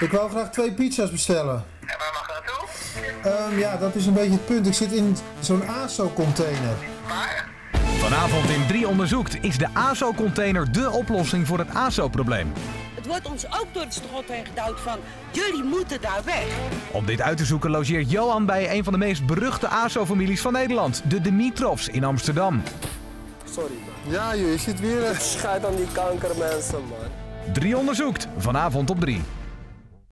Ik wou graag 2 pizza's bestellen. En waar mag dat naartoe? Ja, dat is een beetje het punt. Ik zit in zo'n ASO-container. Maar? Vanavond in 3 onderzoekt is de ASO-container dé oplossing voor het ASO-probleem. Het wordt ons ook door het strot heen gedouwd van, jullie moeten daar weg. Om dit uit te zoeken logeert Johan bij een van de meest beruchte ASO-families van Nederland, de Dimitrovs in Amsterdam. Sorry man. Ja joh, je zit weer... Scheid aan die kankermensen man. 3 onderzoekt, vanavond op 3.